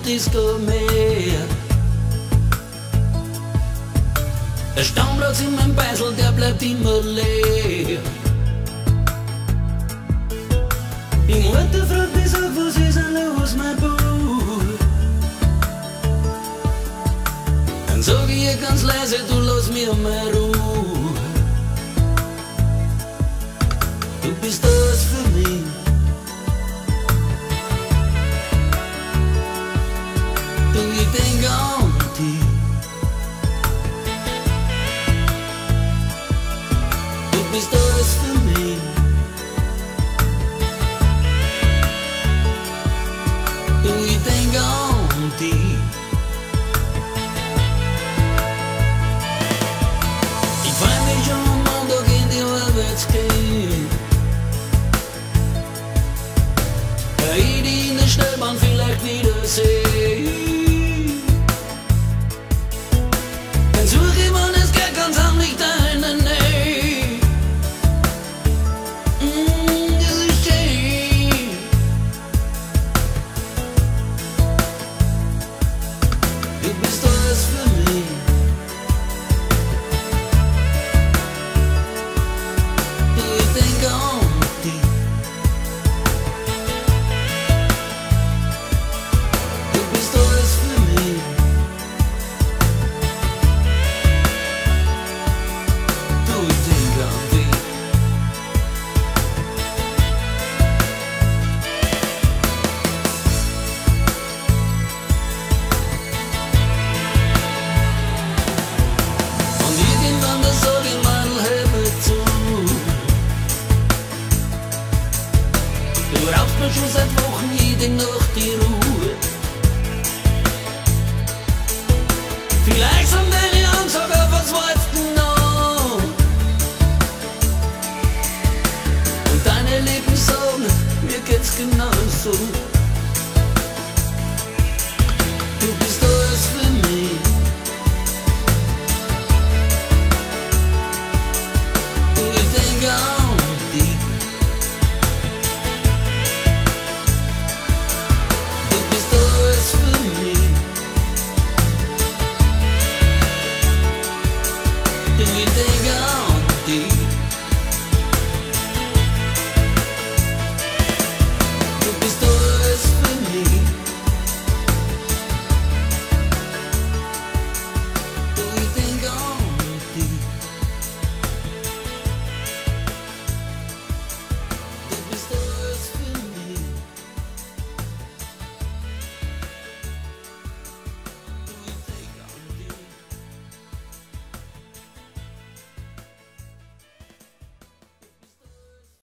Disco mehr. Der Stammplatz in meinem Beisel, der bleibt immer leer. Die Mutter fragt mich, sag, was ist denn los, mein Bub? Dann sag ich ihr ganz leise, du lass mir mal Ruhe. Du bist das für mich. Du, ich denk an dich. Du bist das für mich. Du, ich denk an dich. Ich freu mich schon am Montag in die Arbeit zu gehen. Da ich dich in der Schnellbahn vielleicht wiedersehe.